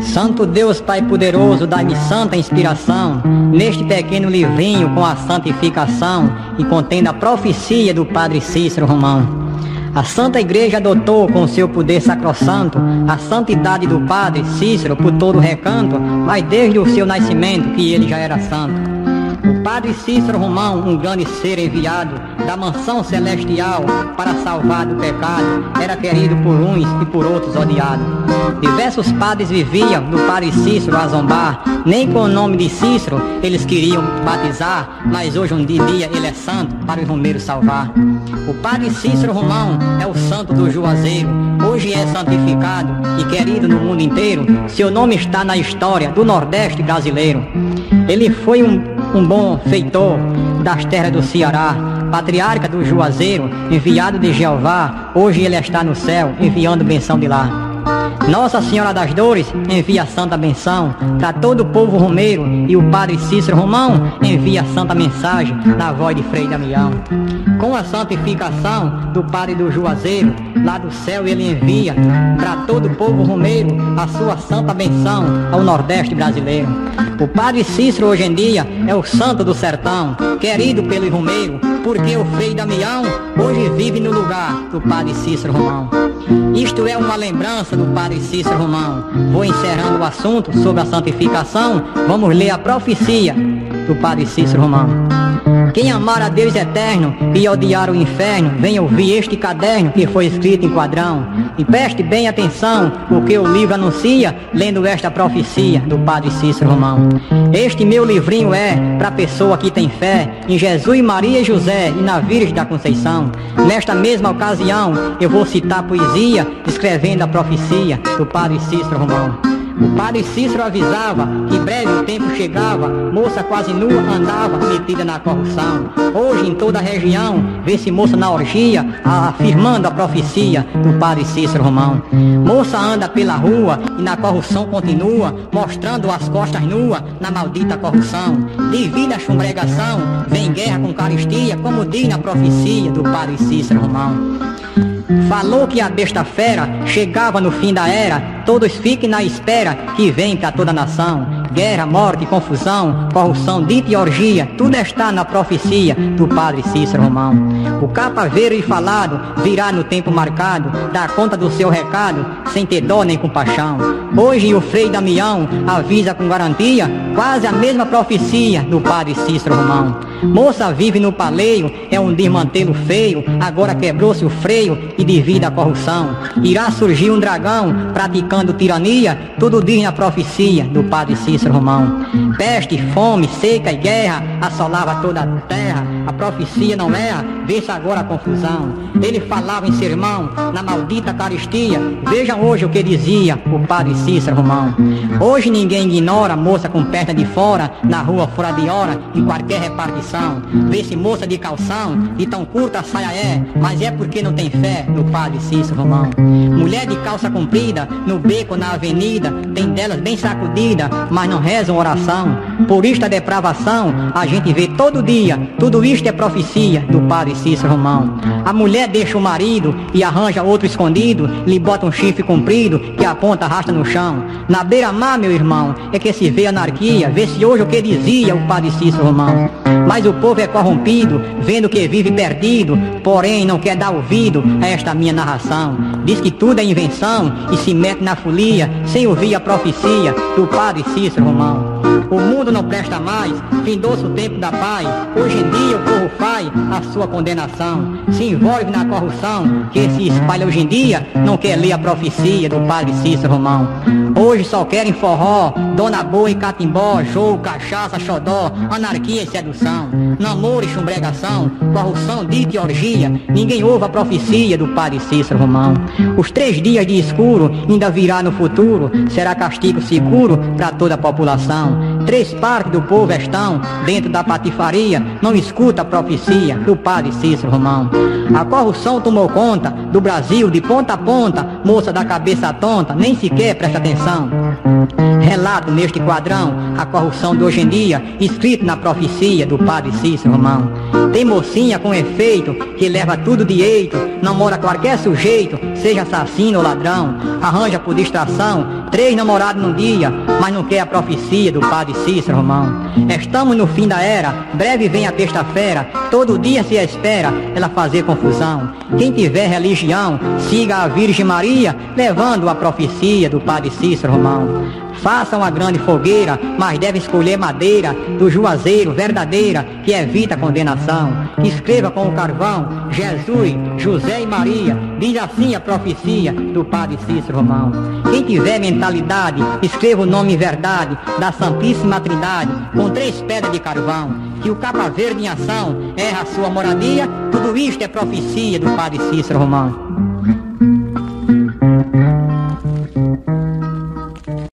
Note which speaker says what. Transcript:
Speaker 1: Santo Deus Pai poderoso, dá-me santa inspiração neste pequeno livrinho com a santificação e contendo a profecia do Padre Cícero Romão. A Santa Igreja adotou com seu poder sacrossanto a santidade do Padre Cícero por todo o recanto, mas desde o seu nascimento que ele já era santo. O Padre Cícero Romão, um grande ser enviado da mansão celestial para salvar do pecado, era querido por uns e por outros odiado. Diversos padres viviam do Padre Cícero a zombar, nem com o nome de Cícero eles queriam batizar, mas hoje um dia ele é santo para os romeiros salvar. O Padre Cícero Romão é o santo do Juazeiro, hoje é santificado e querido no mundo inteiro, seu nome está na história do Nordeste brasileiro. Ele foi um bom feitor das terras do Ceará, patriarca do Juazeiro, enviado de Jeová, hoje ele está no céu, enviando benção de lá. Nossa Senhora das Dores envia a santa benção para todo o povo romeiro, e o Padre Cícero Romão envia a santa mensagem na voz de Frei Damião. Com a santificação do Padre do Juazeiro, lá do céu ele envia para todo o povo romeiro a sua santa benção ao Nordeste brasileiro. O Padre Cícero hoje em dia é o santo do sertão, querido pelo romeiro, porque o Frei Damião hoje vive no lugar do Padre Cícero Romão. Isto é uma lembrança do Padre Cícero Romão. Vou encerrando o assunto sobre a santificação. Vamos ler a profecia do Padre Cícero Romão. Quem amar a Deus eterno e odiar o inferno, venha ouvir este caderno que foi escrito em quadrão. E preste bem atenção o que o livro anuncia, lendo esta profecia do Padre Cícero Romão. Este meu livrinho é para pessoa que tem fé em Jesus, Maria e José e na Virgem da Conceição. Nesta mesma ocasião eu vou citar poesia escrevendo a profecia do Padre Cícero Romão. O Padre Cícero avisava que breve o tempo chegava, moça quase nua andava metida na corrupção. Hoje em toda a região vê-se moça na orgia, afirmando a profecia do Padre Cícero Romão. Moça anda pela rua e na corrupção continua, mostrando as costas nuas na maldita corrupção. Devido à chumbregação, vem guerra com caristia, como diz na profecia do Padre Cícero Romão. Falou que a besta fera chegava no fim da era, todos fiquem na espera que vem para toda a nação. Guerra, morte, confusão, corrupção, dita e orgia, tudo está na profecia do Padre Cícero Romão. O capaveiro e falado virá no tempo marcado, dá conta do seu recado, sem ter dó nem compaixão. Hoje o Frei Damião avisa com garantia, quase a mesma profecia do Padre Cícero Romão. Moça vive no paleio, é um desmantelo feio, agora quebrou-se o freio e devido à corrupção irá surgir um dragão praticando tirania, tudo diz na profecia do Padre Cícero Romão. Peste, fome, seca e guerra assolava toda a terra, a profecia não erra, vê-se agora a confusão. Ele falava em sermão, na maldita caristia, vejam hoje o que dizia o Padre Cícero Romão. Hoje ninguém ignora moça com perna de fora, na rua fora de hora, em qualquer repartição. Vê-se moça de calção, de tão curta a saia é, mas é porque não tem fé no Padre Cícero Romão. Mulher de calça comprida, no beco, na avenida, tem delas bem sacudida, mas não rezam oração. Por isto a depravação, a gente vê todo dia, tudo isto é profecia do Padre Cícero Romão. A mulher deixa o marido e arranja outro escondido, lhe bota um chifre comprido que a ponta arrasta no chão. Na beira-mar, meu irmão, é que se vê anarquia, vê-se hoje o que dizia o Padre Cícero Romão. Mas o povo é corrompido, vendo que vive perdido, porém não quer dar ouvido a esta minha narração. Diz que tudo é invenção e se mete na folia, sem ouvir a profecia do Padre Cícero Romão. O mundo não presta mais, findou-se o tempo da paz. Hoje em dia o povo faz a sua condenação, se envolve na corrupção que se espalha hoje em dia, não quer ler a profecia do Padre Cícero Romão. Hoje só querem forró, dona boa e catimbó, jogo, cachaça, xodó, anarquia e sedução, namoro e chumbregação, corrupção, dita e orgia, ninguém ouve a profecia do Padre Cícero Romão. Os 3 dias de escuro ainda virá no futuro, será castigo seguro para toda a população. 3 partes do povo estão dentro da patifaria, não escuta a profecia do padre Cícero Romão. A corrupção tomou conta do Brasil de ponta a ponta, moça da cabeça tonta, nem sequer presta atenção. Relato neste quadrão a corrupção de hoje em dia, escrito na profecia do padre Cícero Romão. Tem mocinha com efeito, que leva tudo de eito, namora qualquer sujeito, seja assassino ou ladrão, arranja por distração 3 namorados num dia, mas não quer a profecia do padre Cícero Romão. Estamos no fim da era, breve vem a besta-fera, todo dia se espera ela fazer confusão. Quem tiver religião, siga a Virgem Maria, levando a profecia do padre Cícero Romão. Faça uma grande fogueira, mas deve escolher madeira do juazeiro verdadeira, que evita a condenação. Que escreva com o carvão Jesus, José e Maria, diz assim a profecia do padre Cícero Romão. Quem tiver mentalidade, escreva o nome e verdade da Santíssima Trindade, com 3 pedras de carvão. Que o capa verde em ação erra a sua moradia, tudo isto é profecia do padre Cícero Romão.